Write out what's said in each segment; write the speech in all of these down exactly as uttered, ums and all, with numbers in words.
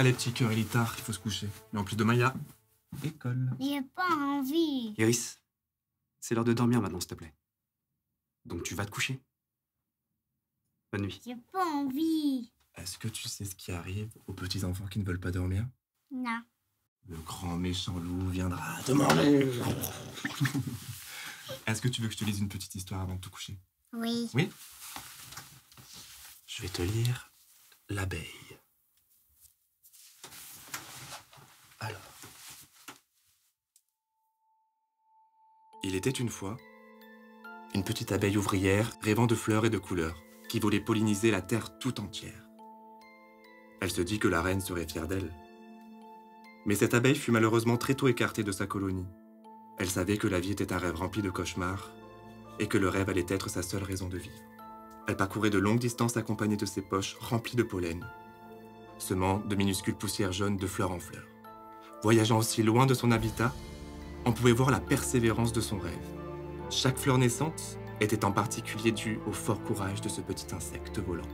Allez, petit cœur, il est tard, il faut se coucher. Mais en plus demain, il y a école. J'ai pas envie. Iris, c'est l'heure de dormir maintenant, s'il te plaît. Donc tu vas te coucher. Bonne nuit. J'ai pas envie. Est-ce que tu sais ce qui arrive aux petits enfants qui ne veulent pas dormir? Non. Le grand méchant loup viendra te manger. Est-ce que tu veux que je te lise une petite histoire avant de te coucher? Oui. Oui. Je vais te lire l'abeille. Alors. Il était une fois une petite abeille ouvrière rêvant de fleurs et de couleurs qui voulait polliniser la terre tout entière. Elle se dit que la reine serait fière d'elle. Mais cette abeille fut malheureusement très tôt écartée de sa colonie. Elle savait que la vie était un rêve rempli de cauchemars et que le rêve allait être sa seule raison de vivre. Elle parcourait de longues distances accompagnée de ses poches remplies de pollen, semant de minuscules poussières jaunes de fleur en fleur. Voyageant aussi loin de son habitat, on pouvait voir la persévérance de son rêve. Chaque fleur naissante était en particulier due au fort courage de ce petit insecte volant.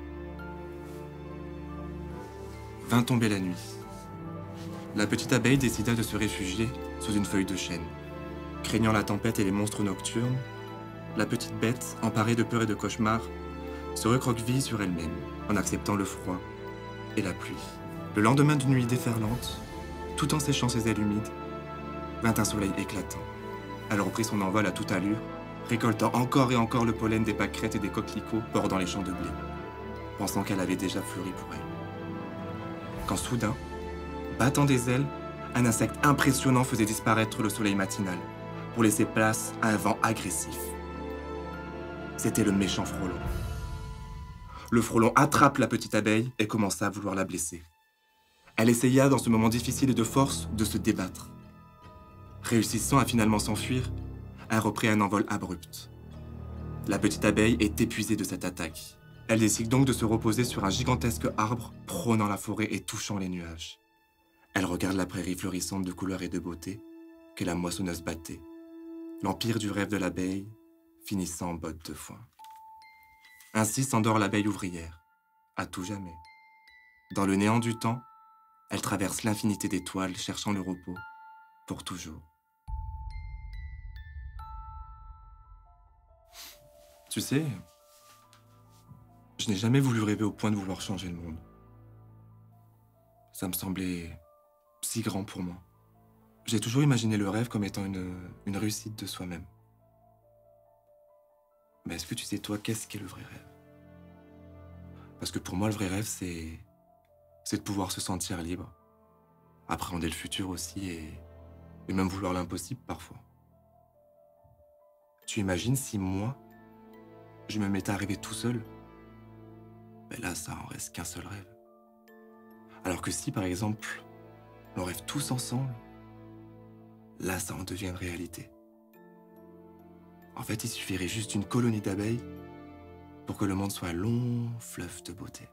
Vint tomber la nuit. La petite abeille décida de se réfugier sous une feuille de chêne. Craignant la tempête et les monstres nocturnes, la petite bête, emparée de peur et de cauchemars, se recroqueville sur elle-même en acceptant le froid et la pluie. Le lendemain d'une nuit déferlante, tout en séchant ses ailes humides, vint un soleil éclatant. Elle reprit son envol à toute allure, récoltant encore et encore le pollen des pâquerettes et des coquelicots bordant les champs de blé, pensant qu'elle avait déjà fleuri pour elle. Quand soudain, battant des ailes, un insecte impressionnant faisait disparaître le soleil matinal pour laisser place à un vent agressif. C'était le méchant frelon. Le frelon attrape la petite abeille et commença à vouloir la blesser. Elle essaya, dans ce moment difficile et de force, de se débattre. Réussissant à finalement s'enfuir, elle reprit un envol abrupt. La petite abeille est épuisée de cette attaque. Elle décide donc de se reposer sur un gigantesque arbre, prônant la forêt et touchant les nuages. Elle regarde la prairie fleurissante de couleurs et de beauté que la moissonneuse battait. L'empire du rêve de l'abeille finissant en botte de foin. Ainsi s'endort l'abeille ouvrière, à tout jamais. Dans le néant du temps, elle traverse l'infinité d'étoiles cherchant le repos pour toujours. Tu sais, je n'ai jamais voulu rêver au point de vouloir changer le monde. Ça me semblait si grand pour moi. J'ai toujours imaginé le rêve comme étant une, une réussite de soi-même. Mais est-ce que tu sais, toi, qu'est-ce qu'est le vrai rêve? Parce que pour moi, le vrai rêve, c'est... c'est de pouvoir se sentir libre. Appréhender le futur aussi et... et même vouloir l'impossible parfois. Tu imagines si moi, je me mettais à rêver tout seul? Ben là, ça en reste qu'un seul rêve. Alors que si, par exemple, on rêve tous ensemble, là, ça en devient une réalité. En fait, il suffirait juste d'une colonie d'abeilles pour que le monde soit un long fleuve de beauté.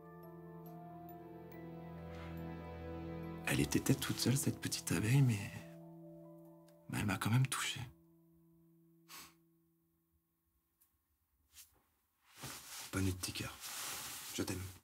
Elle était peut-être toute seule, cette petite abeille, mais... mais elle m'a quand même touché. Bonne nuit, petit cœur. Je t'aime.